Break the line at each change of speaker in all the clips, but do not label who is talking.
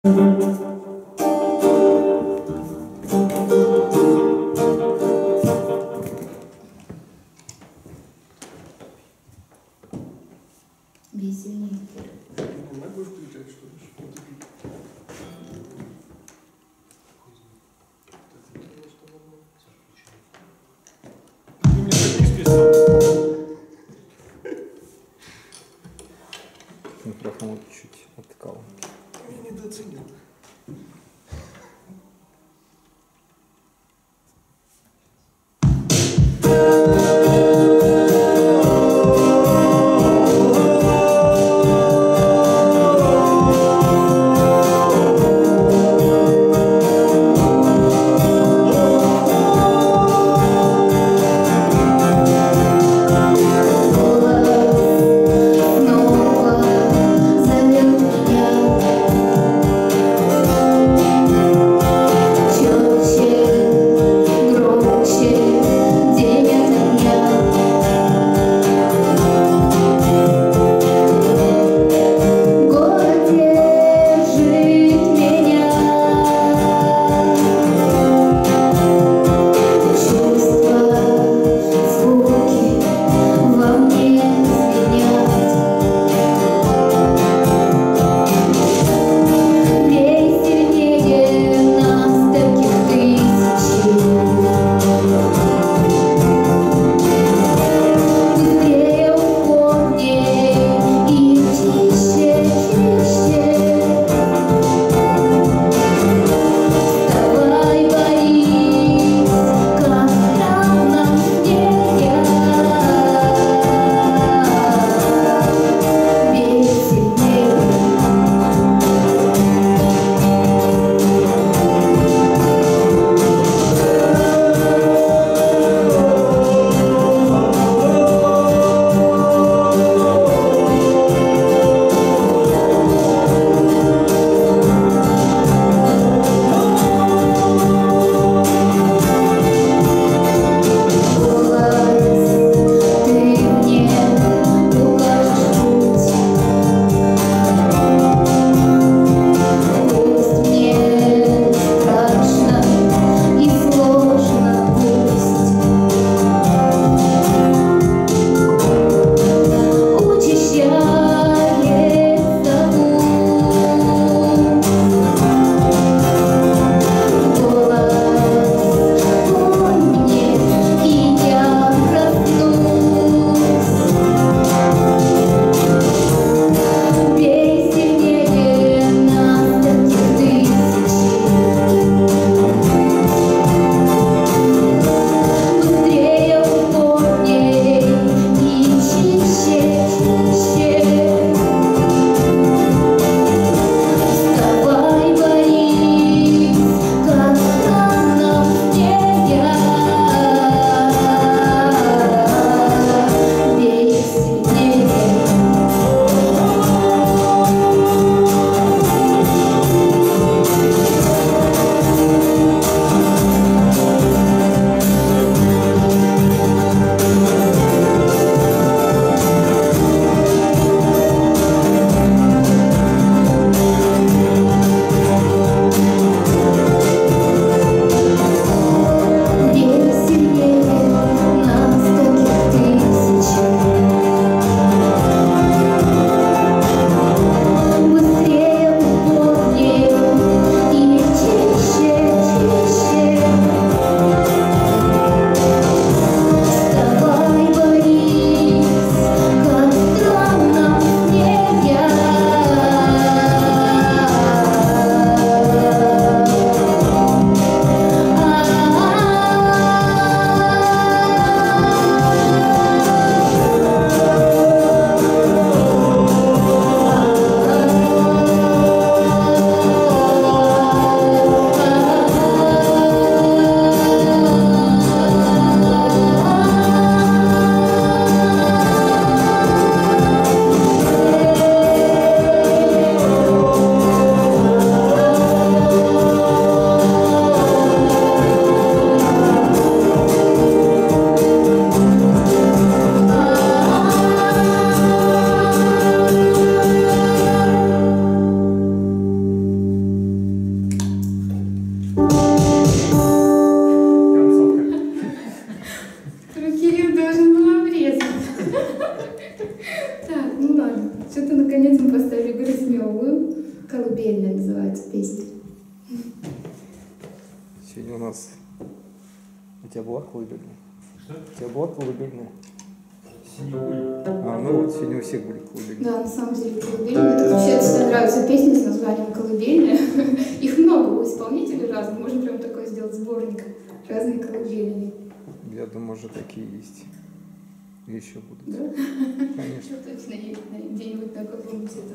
Весельнее.
Могу включать, что ли? Ты мне записки стал.
Микрофон чуть откал.
Я недооценил.
Снова зовет меня. «Колыбельная» называется песня.
Сегодня у нас... У тебя была колыбельная?
Что?
У тебя была колыбельная?
Сегодня были.
А, ну вот, сегодня у всех были колыбельные.
Да, на самом деле колыбельная. Это вообще всегда нравятся песни с названием «Колыбельная». Их много у исполнителей разных. Можно прям такой сделать сборник. Разные колыбельные.
Я думаю, уже такие есть. И еще будут.
Да?
Конечно.
Точно есть где-нибудь на каком-нибудь этом.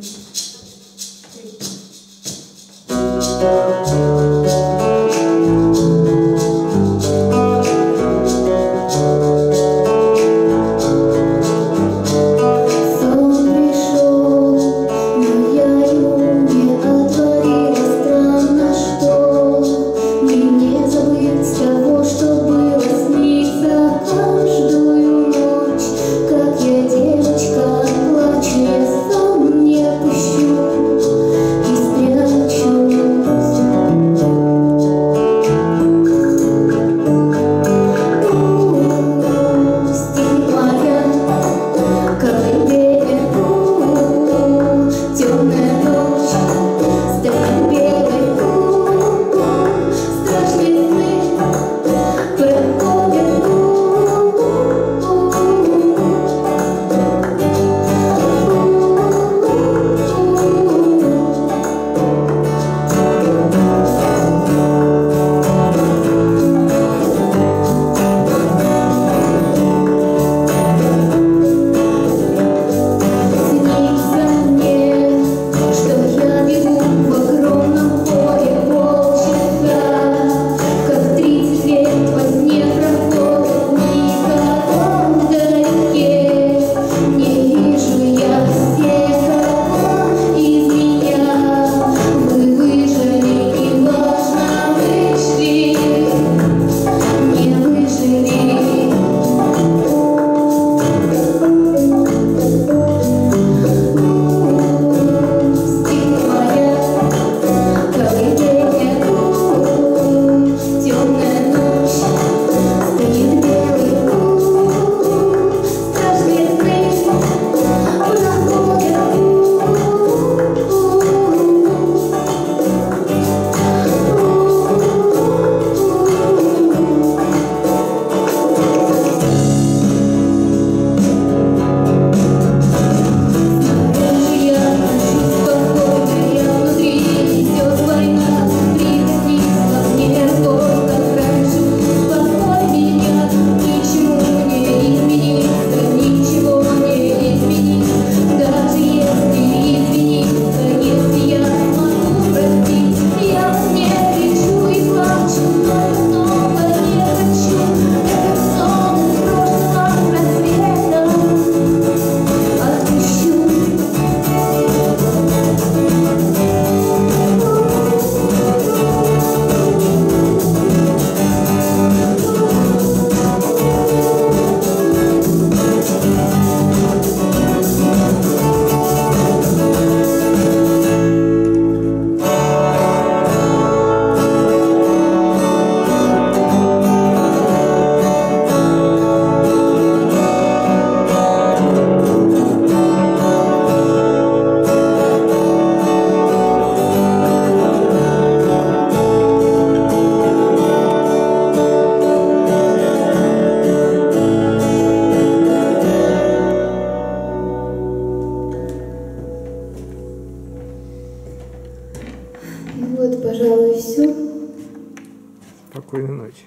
Вот, пожалуй, все.
Спокойной ночи.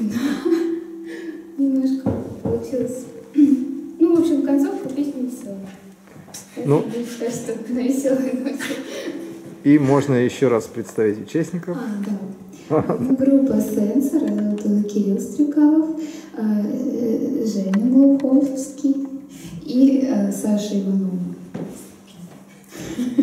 Немножко получилось. Ну, в общем, концовка песни веселая.
Ну,
Считаю, что на веселой ноте.
и можно еще раз представить участников.
Да. Группа «Сенсор», это Кирилл Стрекалов, Женя Глуховский и Саша Иванова.